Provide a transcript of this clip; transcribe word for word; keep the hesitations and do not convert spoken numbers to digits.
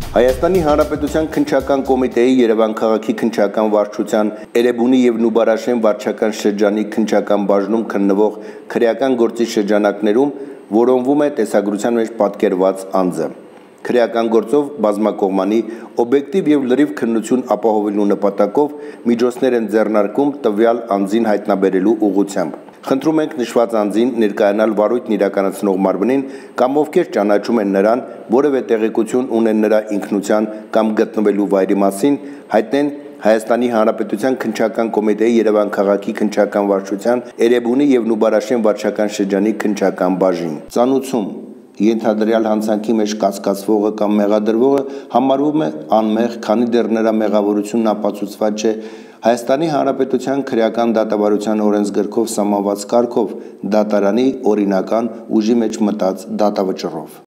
Հայաստանի Հանրապետության քննչական կոմիտեի Երևան քաղաքի քննչական վարչության Էրեբունի եւ Նուբարաշեն վարչական շրջանի քննչական բաժնում քննվող քրեական գործի շրջանակներում որոնվում է տեսագրության մեջ պատկերված անձը։ Քրեական գործով բազմակողմանի օբյեկտիվ եւ լրիվ քննություն ապահովելու նպատակով միջոցներ են ձեռնարկում տվյալ անձին հայտնաբերելու ուղղությամբ։ Խնդրում ենք նշված անձին ներկայանալ վարույթն իրականացնող մարմնին կամ ովքեր ճանաչում են նրան, որևէ տեղեկություն ունեն նրա ինքնության կամ գտնվելու վայրի մասին, հայտնեն Հայաստանի Հանրապետության քննչական կոմիտեի Երևան քաղաքի քննչական վարչության Էրեբունի եւ Նուբարաշեն վարչական շրջանի քննչական բաժին։ Ծանուցում ենթադրյալ հանցանքի մեջ կասկածվողը կամ մեղադրվողը համարվում է անմեղ, քանի դեռ նրա մեղավորությունն ապացուցված չէ Հայաստանի Հանրապետության քրեական դատավարության օրենսգրքով սահմանված կարգով դատարանի օրինական ուժի մեջ մտած դատավճռով։